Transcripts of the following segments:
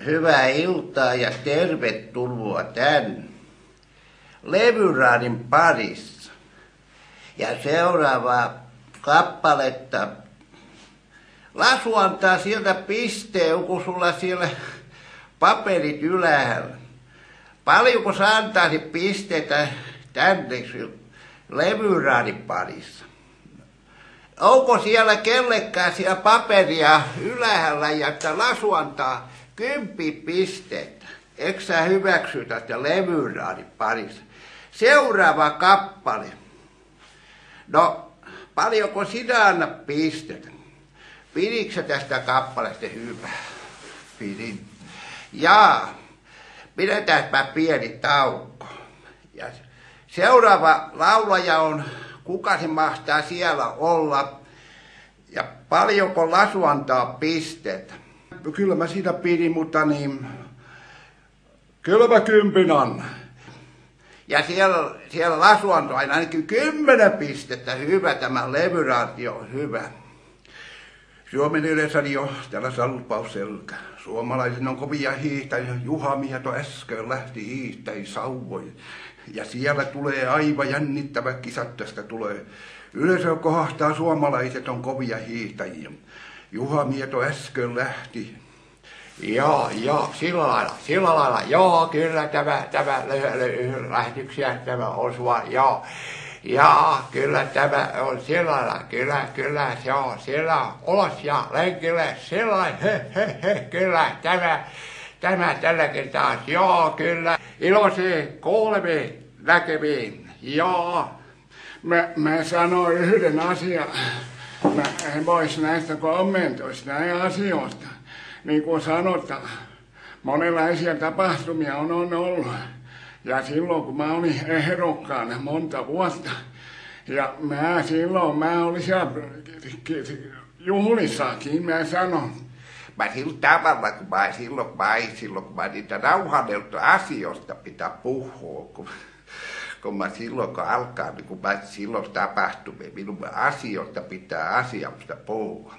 Hyvää iltaa ja tervetuloa tänne Levyraadin parissa. Ja seuraavaa kappaletta. Lasu antaa sieltä pisteen, kun sulla siellä paperit ylhäällä. Paljonko sä antaisit pisteitä tänne Levyraadin parissa? Onko siellä kellekään siellä paperia ylhäällä ja että Lasu antaa 10 pisteitä? Eikö sä hyväksy tästä Levyraadin parissa? Seuraava kappale. No, paljonko sinä annat pisteitä? Piditkö tästä kappaleesta hyvä? Pidin. Jaa, pidetäänpä pieni tauko. Ja seuraava laulaja on, kuka se mahtaa siellä olla ja paljonko Lasu antaa pisteitä? Kyllä mä sitä pidin, mutta niin, kyllä mä 10 annan. Ja siellä Lasu antoi ainakin 10 pistettä. Hyvä, tämä Levyraadi on hyvä. Suomen Yleisradio, täällä Salpaus Selkä. Suomalaisen on kovia hiihtäjiä. Juha Mieto äsken lähti hiihtäjiä sauvoja. Ja siellä tulee aivan jännittävä kisat, tästä tulee. Yleisö kohtaa, suomalaiset on kovia hiihtäjiä. Juha Mieto äsken lähti. Joo, sillä lailla, joo, kyllä tämä lähtyksiä, tämä osua, joo, kyllä tämä on sillä lailla, kyllä, joo, siellä olos ja lenkille, sillä kyllä, tämä tällä kertaa, joo, kyllä, iloisia kuulemiin, näkemiin, joo. Mä sanoin yhden asian, mä en vois näistä kommentoista näin asioista. Niin kuin sanotaan, monenlaisia tapahtumia on ollut. Ja silloin kun mä olin ehdokkaana monta vuotta, ja mä olin siellä juhlissakin, mä sanon. Mä sillä tavalla, kun mä niitä rauhannelta asioista pitää puhua, kun mä silloin, kun alkaa, niin kun mä silloin tapahtumia, minun asioista pitää asiasta puhua.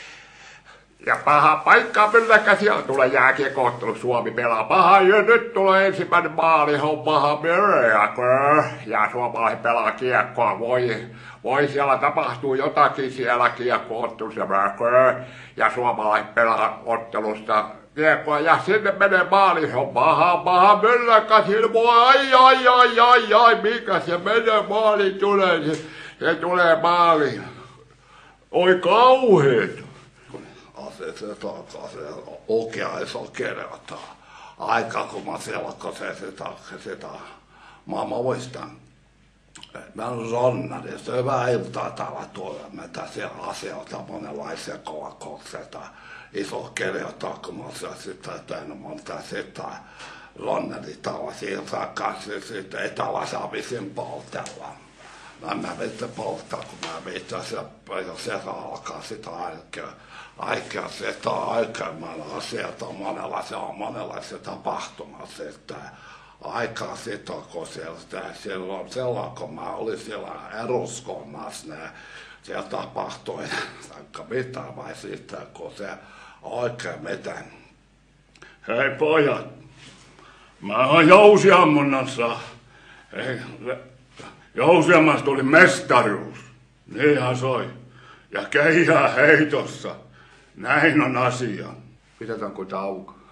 Ja paha paikka mylläkkä siellä tulee jääkiekoottelu, Suomi pelaa paha ja nyt tulee ensimmäinen maali, on paha myrjäkö. Ja suomalaiset pelaa kiekkoa, voi siellä tapahtuu jotakin siellä kiekkoottelussa ja suomalaiset pelaa ottelusta kiekkoa ja sinne menee maali, se on paha mylläkkä, ai, mikä se menee maali tulee, se tulee maali. Oi kauheeta. Se oikeassa kertaa. Aika kun mä selkkasin sitä. Mä muistan. Mä oon Ronnari, se hyvää iltaa täällä tuolla. Mä tässä asioita monenlaisia kovakokseita. Iso kertaa, kun mä oon sitä tehnyt monta sitä. Ronnari tavasi kanssa sitten etävasaamisen poltella. Mä vittu polttaa, kun mä vittu se alkaa sitä aikaa se, että aikaimman asiat on monenlaisia tapahtumassa, että aikaa sitä, kun silloin kun mä olin siellä eduskunnassa, siellä tapahtui vaikka mitään vai sitten, kun se oikein mitään. Hei pojat, mä oon jousiammunnassa. Jousiammassa tuli mestaruus. Niinhän soi. Ja keihää heitossa. Näin on asia. Pidetäänkö tauko?